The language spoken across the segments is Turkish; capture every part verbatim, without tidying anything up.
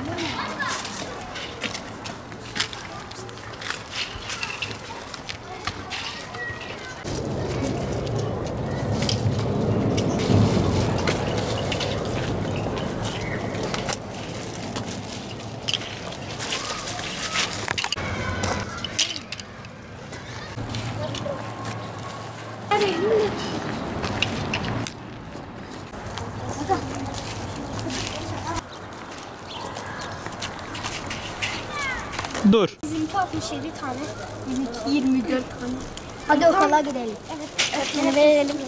Dur. Bizimki altmış yedi tane, bizimki yirmi dört tane. Hadi okula gidelim. Evet. Öğretmene verelim.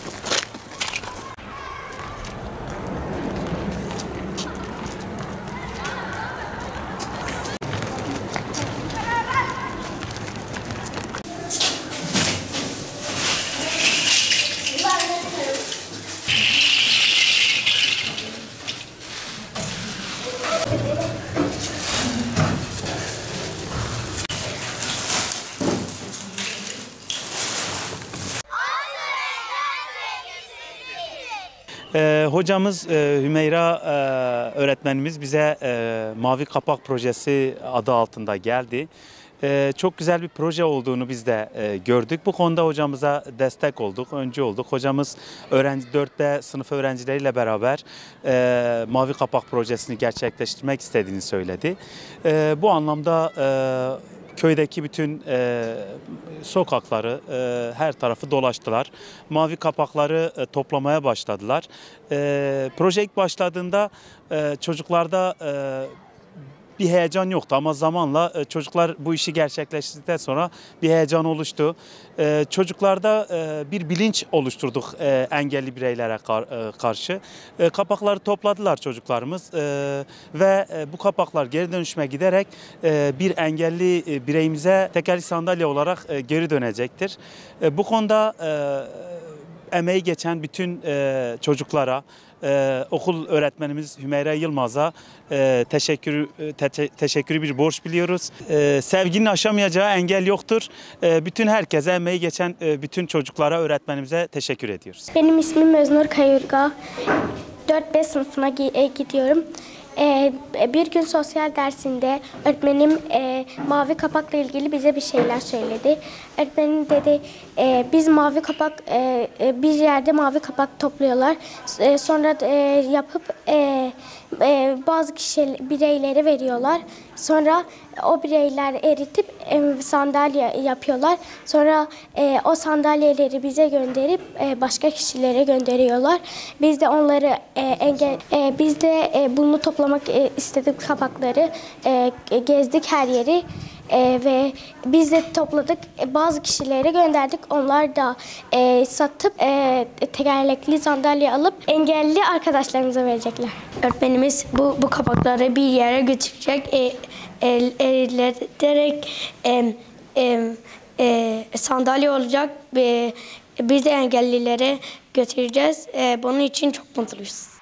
Ee, hocamız e, Hümeyra e, öğretmenimiz bize e, Mavi Kapak Projesi adı altında geldi. E, çok güzel bir proje olduğunu biz de e, gördük. Bu konuda hocamıza destek olduk, öncü olduk. Hocamız öğrenci dört B sınıf öğrencileriyle beraber e, Mavi Kapak Projesini gerçekleştirmek istediğini söyledi. E, bu anlamda e, köydeki bütün e, sokakları, e, her tarafı dolaştılar. Mavi kapakları e, toplamaya başladılar. E, proje ilk başladığında e, çocuklarda e, bir heyecan yoktu ama zamanla e, çocuklar bu işi gerçekleştirdikten sonra bir heyecan oluştu. E, çocuklarda e, bir bilinç oluşturduk e, engelli bireylere kar, e, karşı. E, kapakları topladılar çocuklarımız e, ve e, bu kapaklar geri dönüşüme giderek e, bir engelli e, bireyimize tekerli sandalye olarak e, geri dönecektir. E, bu konuda e, emeği geçen bütün e, çocuklara, Ee, okul öğretmenimiz Hümeyra Yılmaz'a e, teşekkür te, te, teşekkürü bir borç biliyoruz. E, sevginin aşamayacağı engel yoktur. E, bütün herkese, emeği geçen e, bütün çocuklara, öğretmenimize teşekkür ediyoruz. Benim ismim Öznur Kayurga. dört B sınıfına gidiyorum. Ee, bir gün sosyal dersinde öğretmenim e, mavi kapakla ilgili bize bir şeyler söyledi. Öğretmenim dedi e, biz mavi kapak e, bir yerde mavi kapak topluyorlar. E, sonra e, yapıp e, e, bazı kişi bireylere veriyorlar. Sonra o bireyler eritip e, sandalye yapıyorlar. Sonra e, o sandalyeleri bize gönderip e, başka kişilere gönderiyorlar. Biz de onları e, engel e, biz de e, bunu toplamak e, istedik kapakları. E, gezdik her yeri. Ee, ve biz de topladık, bazı kişilere gönderdik. Onlar da e, satıp e, tekerlekli sandalye alıp engelli arkadaşlarımıza verecekler. Öğretmenimiz bu, bu kapakları bir yere götürecek, e, el, ellerek e, e, e, sandalye olacak ve biz de engellilere götüreceğiz. E, bunun için çok mutluyuz.